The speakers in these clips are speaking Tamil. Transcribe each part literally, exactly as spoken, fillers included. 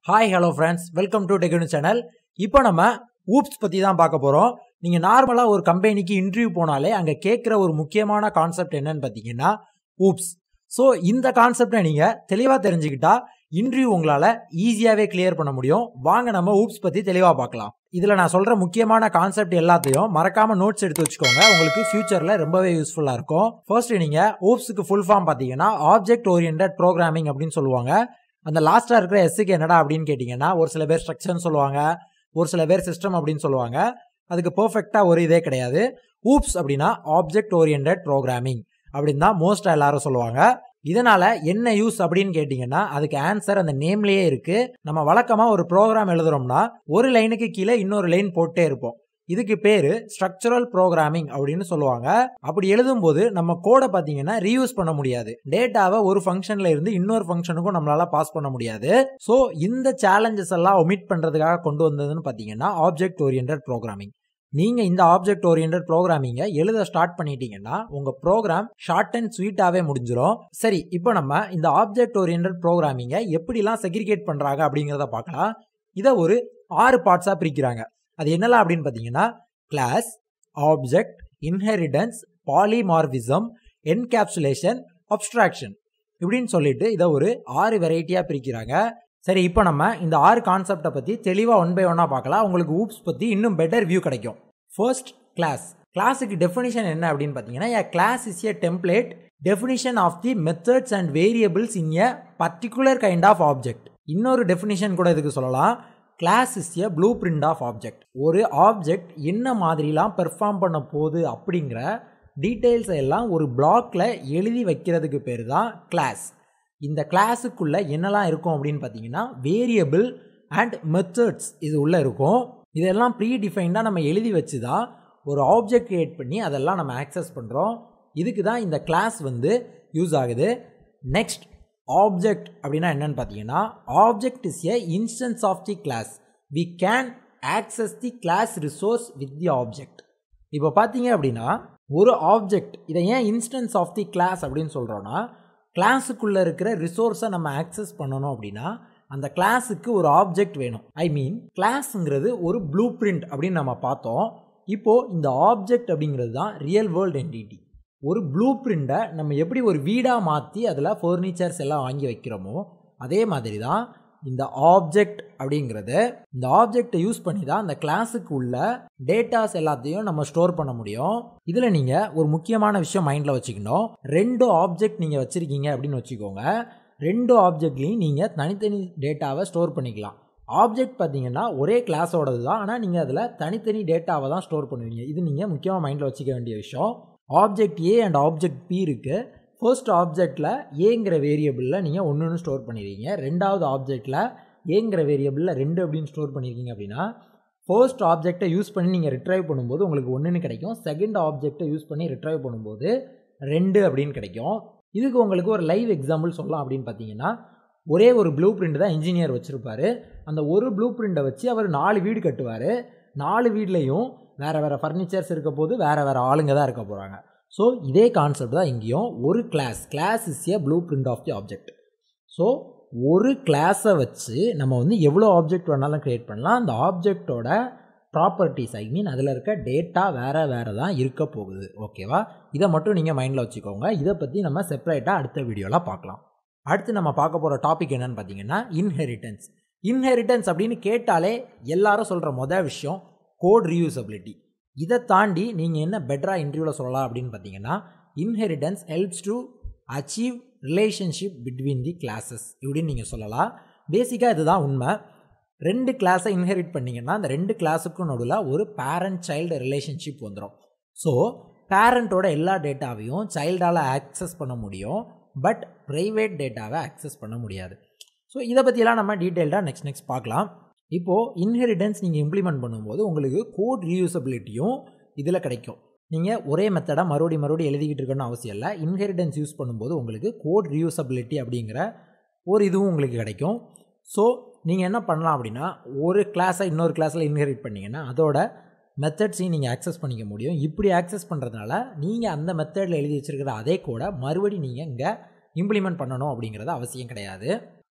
Hi hello friends, welcome to டெக்னு சேனல். இப்போ நம்ம ஊப்ஸ் பற்றி தான் பார்க்க போகிறோம். நீங்கள் நார்மலாக ஒரு கம்பெனிக்கு இன்டர்வியூ போனாலே அங்கே கேட்குற ஒரு முக்கியமான கான்செப்ட் என்னன்னு பார்த்தீங்கன்னா ஊப்ஸ். ஸோ இந்த கான்செப்டை நீங்கள் தெளிவாக தெரிஞ்சுக்கிட்டா இன்டர்வியூ உங்களால் ஈஸியாகவே கிளியர் பண்ண முடியும். வாங்க நம்ம ஊப்ஸ் பற்றி தெளிவாக பார்க்கலாம். இதில் நான் சொல்கிற முக்கியமான கான்செப்ட் எல்லாத்தையும் மறக்காமல் நோட்ஸ் எடுத்து வச்சுக்கோங்க. உங்களுக்கு ஃபியூச்சரில் ரொம்பவே யூஸ்ஃபுல்லாக இருக்கும். ஃபர்ஸ்ட் நீங்கள் ஊப்ஸுக்கு ஃபுல் ஃபார்ம் பார்த்தீங்கன்னா ஆப்ஜெக்ட் ஓரியன்டட் ப்ரோக்ராமிங் அப்படின்னு சொல்லுவாங்க. அந்த லாஸ்ட்டாக இருக்கிற எஸ்ஸுக்கு என்னடா அப்படின்னு கேட்டிங்கன்னா ஒரு சில பேர் ஸ்ட்ரக்சர்னு சொல்லுவாங்க, ஒரு சில பேர் சிஸ்டம் அப்படின்னு சொல்லுவாங்க. அதுக்கு பர்ஃபெக்டாக ஒரு இதே கிடையாது. ஊப்ஸ் அப்படின்னா ஆப்ஜெக்ட் ஓரியன்டட் ப்ரோக்ராமிங் அப்படின்னு தான் மோஸ்ட்டாக எல்லாரும் சொல்லுவாங்க. இதனால் என்ன யூஸ் அப்படின்னு கேட்டிங்கன்னா அதுக்கு ஆன்சர் அந்த நேம்லேயே இருக்குது. நம்ம வழக்கமாக ஒரு ப்ரோக்ராம் எழுதுறோம்னா ஒரு லைனுக்கு கீழே இன்னொரு லைன் போட்டே இருப்போம். இதுக்கு பேரு ஸ்ட்ரக்சரல் ப்ரோக்ராமிங் அப்படின்னு சொல்லுவாங்க. அப்படி எழுதும்போது நம்ம கோடை பார்த்தீங்கன்னா ரீயூஸ் பண்ண முடியாது. டேட்டாவை ஒரு ஃபங்க்ஷன்ல இருந்து இன்னொரு ஃபங்க்ஷனுக்கும் நம்மளால பாஸ் பண்ண முடியாது. ஸோ இந்த சேலஞ்சஸ் எல்லாம் ஒமிட் பண்றதுக்காக கொண்டு வந்ததுன்னு பார்த்தீங்கன்னா ஆப்ஜெக்ட் ஓரியன்டட் ப்ரோக்ராமிங். நீங்க இந்த ஆப்ஜெக்ட் ஓரியன்டட் ப்ரோக்ராமிங்க எழுத ஸ்டார்ட் பண்ணிட்டீங்கன்னா உங்க ப்ரோக்ராம் ஷார்ட் அண்ட் ஸ்வீட்டாவே முடிஞ்சிடும். சரி, இப்போ நம்ம இந்த ஆப்ஜெக்ட் ஓரியன்டட் ப்ரோக்ராமிங்க எப்படிலாம் செக்ரிகேட் பண்றாங்க அப்படிங்கிறத பார்க்கலாம். இதை ஒரு ஆறு பார்ட்ஸா பிரிக்கிறாங்க. அது என்னலாம் அப்படின்னு பார்த்தீங்கன்னா class, object, inheritance, polymorphism, encapsulation, abstraction இப்படின்னு சொல்லிட்டு இதை ஒரு ஆறு வெரைட்டியா பிரிக்கிறாங்க. சரி, இப்போ நம்ம இந்த ஆறு கான்செப்டை பற்றி தெளிவாக ஒன் பை ஒன்னாக பார்க்கலாம். உங்களுக்கு ஊப்ஸ் பற்றி இன்னும் பெட்டர் வியூ கிடைக்கும். First, class. கிளாஸுக்கு டெஃபினிஷன் என்ன அப்படின்னு பார்த்தீங்கன்னா a class is a template definition of the methods and variables in a particular kind of object. இன்னொரு டெஃபினிஷன் கூட இதுக்கு சொல்லலாம். Class is a blueprint of object. ஒரு ஆப்ஜெக்ட் என்ன மாதிரிலாம் பெர்ஃபார்ம் பண்ண போகுது அப்படிங்கிற டீட்டெயில்ஸ் எல்லாம் ஒரு பிளாக்ல எழுதி வைக்கிறதுக்கு பேர் தான் கிளாஸ். இந்த கிளாஸுக்குள்ள என்னெல்லாம் இருக்கும் அப்படின்னு பார்த்தீங்கன்னா வேரியபிள் அண்ட் மெத்தட்ஸ் இது உள்ள இருக்கும். இதெல்லாம் ப்ரீ டிஃபைன்டாக நம்ம எழுதி வச்சு தான் ஒரு ஆப்ஜெக்ட் கிரியேட் பண்ணி அதெல்லாம் நம்ம ஆக்சஸ் பண்ணுறோம். இதுக்கு தான் இந்த கிளாஸ் வந்து யூஸ் ஆகுது. நெக்ஸ்ட், ஆப்ஜெக்ட் அப்படின்னா என்னன்னு பார்த்தீங்கன்னா object is a instance of the class. We can access the class resource with the object. இப்போ பார்த்தீங்க அப்படின்னா ஒரு ஆப்ஜெக்ட், இதை ஏன் இன்ஸ்டன்ஸ் ஆஃப் தி கிளாஸ் அப்படின்னு சொல்கிறோன்னா கிளாஸுக்குள்ளே இருக்கிற ரிசோர்ஸை நம்ம ஆக்சஸ் பண்ணணும் அப்படின்னா அந்த கிளாஸுக்கு ஒரு ஆப்ஜெக்ட் வேணும். ஐ மீன் கிளாஸுங்கிறது ஒரு ப்ளூ பிரிண்ட் அப்படின்னு நம்ம பார்த்தோம். இப்போது இந்த ஆப்ஜெக்ட் அப்படிங்கிறது தான் ரியல் வேர்ல்டு என்டிட்டி. ஒரு ப்ளூ பிரிண்டை நம்ம எப்படி ஒரு வீடாக மாற்றி அதில் ஃபர்னிச்சர்ஸ் எல்லாம் வாங்கி வைக்கிறோமோ அதே மாதிரி தான் இந்த ஆப்ஜெக்ட் அப்படிங்கிறது. இந்த ஆப்ஜெக்டை யூஸ் பண்ணி தான் அந்த கிளாஸுக்கு உள்ள டேட்டாஸ் எல்லாத்தையும் நம்ம ஸ்டோர் பண்ண முடியும். இதில் நீங்கள் ஒரு முக்கியமான விஷயம் மைண்டில் வச்சுக்கணும். ரெண்டு ஆப்ஜெக்ட் நீங்கள் வச்சுருக்கீங்க அப்படின்னு வச்சுக்கோங்க. ரெண்டு ஆப்ஜெக்ட்லையும் நீங்கள் தனித்தனி டேட்டாவை ஸ்டோர் பண்ணிக்கலாம். ஆப்ஜெக்ட் பார்த்தீங்கன்னா ஒரே கிளாஸோடது தான், ஆனால் நீங்கள் அதில் தனித்தனி டேட்டாவை தான் ஸ்டோர் பண்ணுவீங்க. இது நீங்கள் முக்கியமாக மைண்டில் வச்சுக்க வேண்டிய விஷயம். Object A and object B இருக்குது. ஃபர்ஸ்ட் ஆப்ஜெக்டில் ஏங்கிற வேரியபிளில் நீங்கள் ஒன்றுன்னு ஸ்டோர் பண்ணிடுவீங்க. ரெண்டாவது ஆப்ஜெக்டில் ஏங்கிற வேரியபிளில் ரெண்டு அப்படின்னு ஸ்டோர் பண்ணியிருக்கீங்க அப்படின்னா ஃபர்ஸ்ட் ஆப்ஜெக்டை யூஸ் பண்ணி நீங்கள் ரிட்ரைவ் பண்ணும்போது உங்களுக்கு ஒன்றுன்னு கிடைக்கும். செகண்ட் ஆப்ஜெக்டை யூஸ் பண்ணி ரிட்ரைவ் பண்ணும்போது ரெண்டு அப்படின்னு கிடைக்கும். இதுக்கு உங்களுக்கு ஒரு லைவ் எக்ஸாம்பிள் சொல்லலாம் அப்படின்னு பார்த்தீங்கன்னா ஒரே ஒரு ப்ளூ பிரிண்ட் தான் இன்ஜினியர் வச்சுருப்பார். அந்த ஒரு ப்ளூ பிரிண்டை வச்சு அவர் நாலு வீடு கட்டுவார். நாலு வீட்லேயும் வேறு வேறு ஃபர்னிச்சர்ஸ் இருக்க போது வேறு வேறு ஆளுங்க தான் இருக்க போகிறாங்க. ஸோ இதே கான்செப்ட் தான் இங்கேயும். ஒரு class class is a blueprint of the object. So ஒரு கிளாஸை வச்சு நம்ம வந்து எவ்வளோ ஆப்ஜெக்ட் வேணாலும் க்ரியேட் பண்ணலாம். அந்த ஆப்ஜெக்டோட ப்ராப்பர்ட்டிஸ் ஐ மீன் அதில் இருக்க டேட்டா வேறு வேறு தான் இருக்க போகுது. ஓகேவா? இதை மட்டும் நீங்கள் மைண்டில் வச்சுக்கோங்க. இதை பற்றி நம்ம செப்பரேட்டாக அடுத்த வீடியோவில் பார்க்கலாம். அடுத்து நம்ம பார்க்க போகிற டாபிக் என்னன்னு பார்த்தீங்கன்னா இன்ஹெரிட்டன்ஸ். இன்ஹெரிட்டன்ஸ் அப்படின்னு கேட்டாலே எல்லாரும் சொல்கிற மொதல் விஷயம் கோட் ரீயூசபிலிட்டி. இதை தாண்டி நீங்கள் என்ன பெட்டராக இன்டர்வியூவில் சொல்லலாம் அப்படின்னு பார்த்தீங்கன்னா inheritance helps to achieve relationship between the classes இப்படின்னு நீங்கள் சொல்லலாம். பேசிக்காக இதுதான் உண்மை. ரெண்டு கிளாஸை இன்ஹெரிட் பண்ணிங்கன்னா அந்த ரெண்டு கிளாஸுக்கும் நடுவில் ஒரு பேரண்ட் சைல்டு ரிலேஷன்ஷிப் வந்துடும். ஸோ பேரண்ட்டோட எல்லா டேட்டாவையும் சைல்டால் ஆக்சஸ் பண்ண முடியும், பட் ப்ரைவேட் டேட்டாவை ஆக்சஸ் பண்ண முடியாது. ஸோ இதை பற்றியெல்லாம் நம்ம டீட்டெயில்டாக நெக்ஸ்ட் நெக்ஸ்ட் பார்க்கலாம். இப்போது இன்ஹெரிட்டன்ஸ் நீங்கள் இம்ப்ளிமெண்ட் பண்ணும்போது உங்களுக்கு கோட் ரீயூசபிலிட்டியும் இதில் கிடைக்கும். நீங்கள் ஒரே மெத்தடை மறுபடி மறுபடியும் எழுதிக்கிட்டு இருக்கணும்னு அவசியம் இல்லை. இன்ஹெரிட்டன்ஸ் யூஸ் பண்ணும்போது உங்களுக்கு கோட் ரீயூசபிலிட்டி அப்படிங்கிற ஒரு இதுவும் உங்களுக்கு கிடைக்கும். ஸோ நீங்கள் என்ன பண்ணலாம் அப்படின்னா ஒரு கிளாஸை இன்னொரு கிளாஸில் இன்ஹெரிட் பண்ணிங்கன்னா அதோட மெத்தட்ஸையும் நீங்கள் ஆக்சஸ் பண்ணிக்க முடியும். இப்படி ஆக்சஸ் பண்ணுறதுனால நீங்கள் அந்த மெத்தடில் எழுதி வச்சுருக்கிற அதே கோடை மறுபடி நீங்கள் இங்கே இம்ப்ளிமெண்ட் பண்ணணும் அப்படிங்கிறது அவசியம் கிடையாது.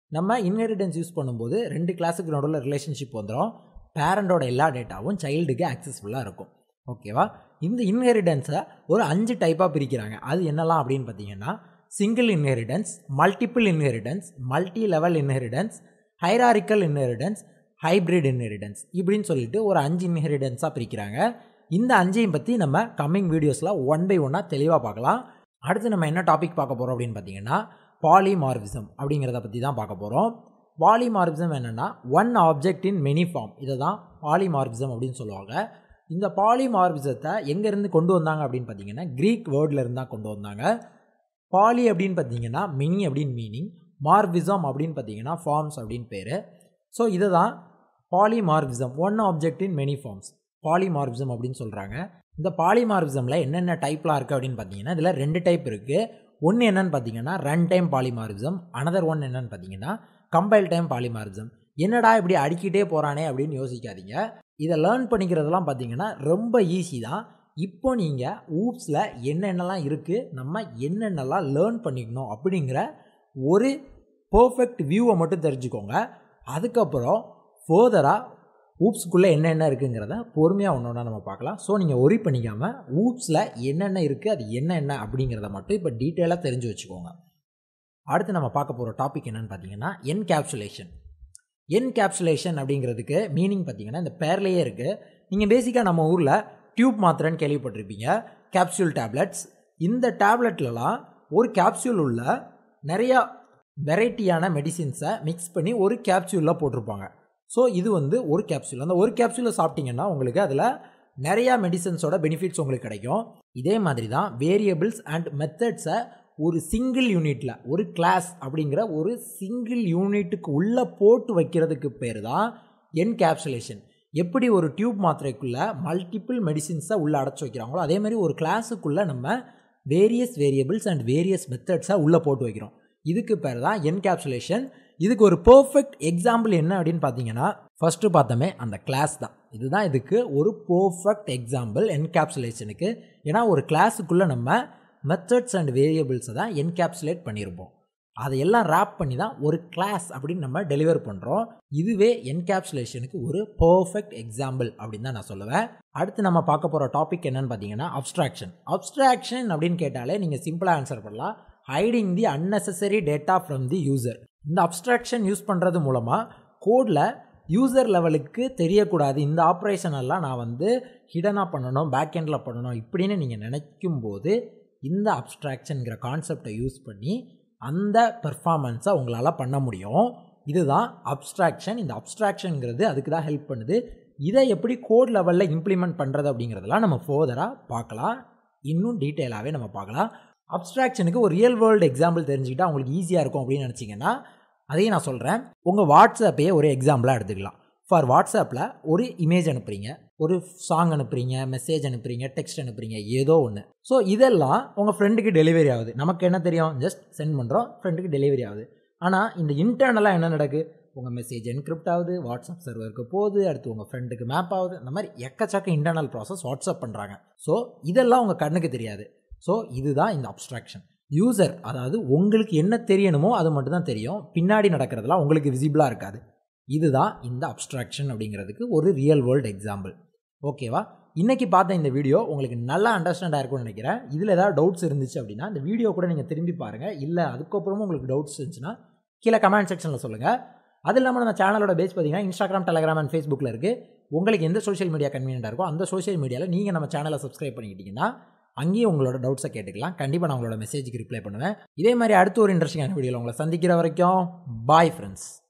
நம்ம இன்ஹெரிடன்ஸ் யூஸ் பண்ணும்போது ரெண்டு கிளாஸுக்கு நடுவில் ரிலேஷன்ஷிப் வந்துடும். பேரண்டோட எல்லா டேட்டாவும் சைல்டுக்கு ஆக்சஸ்ஃபுல்லாக இருக்கும். ஓகேவா? இந்த இன்ஹெரிடன்ஸை ஒரு அஞ்சு டைப்பாக பிரிக்கிறாங்க. அது என்னலாம் அப்படின்னு பார்த்தீங்கன்னா single inheritance, multiple inheritance, multi level inheritance, hierarchical inheritance, hybrid inheritance இப்படின்னு சொல்லிட்டு ஒரு அஞ்சு இன்ஹெரிடன்ஸாக பிரிக்கிறாங்க. இந்த அஞ்சையும் பற்றி நம்ம கம்மிங் வீடியோஸில் ஒன் பை ஒன்னாக தெளிவாக பார்க்கலாம். அடுத்து நம்ம என்ன டாபிக் பார்க்க போகிறோம் அப்படின்னு பார்த்தீங்கன்னா பாலிமார்பிசம் அப்படிங்கிறத பற்றி தான் பார்க்க போகிறோம். பாலிமார்பிசம் என்னென்னா one object in many form, இதை தான் பாலிமார்பிசம் அப்படின்னு சொல்லுவாங்க. இந்த பாலிமார்பிசத்தை எங்கேருந்து கொண்டு வந்தாங்க அப்படின்னு பார்த்தீங்கன்னா க்ரீக் வேர்டில் இருந்தால் கொண்டு வந்தாங்க. பாலி அப்படின்னு பார்த்தீங்கன்னா மெனி அப்படின்னு மீனிங், மார்பிசம் அப்படின்னு பார்த்தீங்கன்னா ஃபார்ம்ஸ் அப்படின்னு பேர். ஸோ இதை தான் polymorphism, one object in many forms, polymorphism அப்படின்னு சொல்கிறாங்க. இந்த பாலிமார்பிசமில் என்னென்ன டைப்லாம் இருக்குது அப்படின்னு பார்த்தீங்கன்னா இதில் ரெண்டு டைப் இருக்குது. ஒன்று என்னென்னு பார்த்தீங்கன்னா run time polymorphism, another one என்னென்னு பார்த்தீங்கன்னா கம்பைல் டைம் பாலிமார்பிசம். என்னடா இப்படி அடிக்கிட்டே போகிறானே அப்படின்னு யோசிக்காதீங்க. இதை லேர்ன் பண்ணிக்கிறதுலாம் பார்த்தீங்கன்னா ரொம்ப ஈஸி தான். இப்போ நீங்கள் ஊப்ஸில் என்னென்னலாம் இருக்குது, நம்ம என்னென்னலாம் லேர்ன் பண்ணிக்கணும் அப்படிங்கிற ஒரு பர்ஃபெக்ட் வியூவை மட்டும் தெரிஞ்சுக்கோங்க. அதுக்கப்புறம் ஃபர்தராக ஊப்ஸுக்குள்ளே என்னென்ன இருக்குங்கிறத பொறுமையாக ஒன்று ஒன்றா நம்ம பார்க்கலாம். ஸோ நீங்கள் ஒரி பண்ணிக்காமல் ஊப்ஸில் என்னென்ன இருக்குது, அது என்னென்ன அப்படிங்கிறத மட்டும் இப்போ டீட்டெயிலாக தெரிஞ்சு வச்சுக்கோங்க. அடுத்து நம்ம பார்க்க போகிற டாபிக் என்னென்னு பார்த்தீங்கன்னா என்கேப்சுலேஷன். என்கேப்சுலேஷன் அப்படிங்கிறதுக்கு மீனிங் பார்த்தீங்கன்னா இந்த பேர்லேயே இருக்குது. நீங்கள் பேசிக்காக நம்ம ஊரில் டியூப் மாத்திரைன்னு கேள்விப்பட்டிருப்பீங்க, கேப்சூல் டேப்லெட்ஸ். இந்த டேப்லெட்லலாம் ஒரு கேப்சூல் உள்ள நிறையா வெரைட்டியான மெடிசின்ஸை மிக்ஸ் பண்ணி ஒரு கேப்சூலில் போட்டிருப்பாங்க. ஸோ இது வந்து ஒரு கேப்சூல். அந்த ஒரு கேப்சூலை சாப்பிட்டிங்கன்னா உங்களுக்கு அதில் நிறையா மெடிசன்ஸோட பெனிஃபிட்ஸ் உங்களுக்கு கிடைக்கும். இதே மாதிரி தான் வேரியபிள்ஸ் அண்ட் மெத்தட்ஸை ஒரு சிங்கிள் யூனிட்டில், ஒரு கிளாஸ் அப்படிங்கிற ஒரு சிங்கிள் யூனிட்டுக்கு உள்ளே போட்டு வைக்கிறதுக்கு பேர் தான் என்கேப்சுலேஷன். எப்படி ஒரு டியூப் மாத்திரைக்குள்ளே மல்டிபிள் மெடிசின்ஸை உள்ளே அடைச்சி வைக்கிறாங்களோ அதே மாதிரி ஒரு கிளாஸுக்குள்ளே நம்ம வேரியஸ் வேரியபிள்ஸ் அண்ட் வேரியஸ் மெத்தட்ஸை உள்ளே போட்டு வைக்கிறோம். இதுக்கு பேர் தான் என்கேப்சுலேஷன். இதுக்கு ஒரு பர்ஃபெக்ட் எக்ஸாம்பிள் என்ன அப்படின்னு பார்த்தீங்கன்னா ஃபஸ்ட்டு பார்த்தோமே அந்த கிளாஸ் தான். இதுதான் இதுக்கு ஒரு பர்ஃபெக்ட் எக்ஸாம்பிள் என்கேப்சுலேஷனுக்கு. ஏன்னா ஒரு கிளாஸுக்குள்ளே நம்ம மெத்தட்ஸ் அண்ட் வேரியபிள்ஸை தான் என்கேப்சுலேட் பண்ணியிருப்போம். அதையெல்லாம் ரேப் பண்ணி தான் ஒரு கிளாஸ் அப்படின்னு நம்ம டெலிவர் பண்ணுறோம். இதுவே என்கேப்சுலேஷனுக்கு ஒரு பர்ஃபெக்ட் எக்ஸாம்பிள் அப்படின்னு தான் நான் சொல்லுவேன். அடுத்து நம்ம பார்க்க போகிற டாபிக் என்னன்னு பார்த்தீங்கன்னா அப்ஸ்ட்ராக்ஷன். அப்ஸ்ட்ராக்ஷன் அப்படின்னு கேட்டாலே நீங்கள் சிம்பிளாக ஆன்சர் பண்ணலாம், hiding the unnecessary data from the user. இந்த அப்ஸ்ட்ராக்ஷன் யூஸ் பண்ணுறது மூலமாக கோடில் யூசர் லெவலுக்கு தெரியக்கூடாது, இந்த ஆப்ரேஷன் எல்லாம் நான் வந்து ஹிடனாக பண்ணணும், பேக் எண்டில் பண்ணணும் இப்படின்னு நீங்கள் நினைக்கும் போது இந்த அப்ஸ்ட்ராக்ஷனுங்கிற கான்செப்டை யூஸ் பண்ணி அந்த பெர்ஃபார்மன்ஸை உங்களால் பண்ண முடியும். இதுதான் அப்ஸ்ட்ராக்ஷன். இந்த அப்ஸ்ட்ராக்ஷனுங்கிறது அதுக்கு தான் ஹெல்ப் பண்ணுது. இதை எப்படி கோட் லெவலில் இம்ப்ளிமெண்ட் பண்ணுறது அப்படிங்கிறதெல்லாம் நம்ம ஃபர்தராக பார்க்கலாம், இன்னும் டீட்டெயிலாகவே நம்ம பார்க்கலாம். அப்ஸ்ட்ராக்ஷனுக்கு ஒரு ரியல் வேர்ல்டு எக்ஸாம்பிள் தெரிஞ்சுக்கிட்டால் உங்களுக்கு ஈஸியாக இருக்கும் அப்படின்னு நினச்சிங்கன்னா அதையும் நான் சொல்கிறேன். உங்கள் வாட்ஸ்அப்பையே ஒரு எக்ஸாம்பிளாக எடுத்துக்கலாம். ஃபார் வாட்ஸ்அப்பில் ஒரு இமேஜ் அனுப்புகிறீங்க, ஒரு சாங் அனுப்புகிறீங்க, மெசேஜ் அனுப்புகிறீங்க, டெக்ஸ்ட் அனுப்புகிறீங்க, ஏதோ ஒன்று. ஸோ இதெல்லாம் உங்கள் ஃப்ரெண்டுக்கு டெலிவரி ஆகுது. நமக்கு என்ன தெரியும், ஜஸ்ட் சென்ட் பண்ணுறோம், ஃப்ரெண்டுக்கு டெலிவரி ஆகுது. ஆனால் இந்த இன்டர்னலாக என்ன நடக்குது, உங்கள் மெசேஜ் என்கிரிப்ட் ஆகுது, வாட்ஸ்அப் சர்வருக்கு போகுது, அடுத்து உங்கள் ஃப்ரெண்டுக்கு மேப் ஆகுது. இந்த மாதிரி எக்கச்சக்க இன்டர்னல் ப்ராசஸ் வாட்ஸ்அப் பண்ணுறாங்க. ஸோ இதெல்லாம் உங்கள் கண்ணுக்கு தெரியாது. ஸோ இதுதான் இந்த அப்ஸ்ட்ராக்ஷன். யூசர், அதாவது உங்களுக்கு என்ன தெரியணுமோ அது மட்டும் தான் தெரியும், பின்னாடி நடக்கிறதுலாம் உங்களுக்கு விசிபிளாக இருக்காது. இதுதான் இந்த அப்ஸ்ட்ராக்ஷன் அப்படிங்கிறதுக்கு ஒரு ரியல் வேர்ல்டு எக்ஸாம்பிள். ஓகேவா? இன்றைக்கி பார்த்த இந்த வீடியோ உங்களுக்கு நல்லா அண்டர்ஸ்டாண்ட் ஆகிருக்கும்னு நினைக்கிறேன். இதில் ஏதாவது டவுட்ஸ் இருந்துச்சு அப்படின்னா இந்த வீடியோ கூட நீங்கள் திரும்பி பாருங்கள். இல்லை அதுக்கப்புறமும் உங்களுக்கு டவுட்ஸ் இருந்துச்சுன்னா கீழே கமெண்ட் செக்ஷனில் சொல்லுங்கள். அது இல்லாமல் நம்ம சேனலோட பேஜ் பார்த்தீங்கன்னா இன்ஸ்டாகிராம், டெலிகிராம் அண்ட் ஃபேஸ்புக்கில் இருக்குது. உங்களுக்கு எந்த சோஷியல் மீடியா கன்வீனியன்ட்டாக இருக்கோ அந்த சோஷியல் மீடியாவில் நீங்கள் நம்ம சேனலை சப்ஸ்கிரைப் பண்ணிக்கிட்டிங்கன்னா அங்கேயும் உங்களோட டவுட்ஸை கேட்டுக்கலாம். கண்டிப்பாக நான் உங்களோட மெசேஜுக்கு ரிப்ளை பண்ணுவேன். இதே மாதிரி அடுத்த ஒரு இன்ட்ரெஸ்டிங்கான வீடியோவில் உங்களை சந்திக்கிற வரைக்கும் பாய் ஃப்ரெண்ட்ஸ்.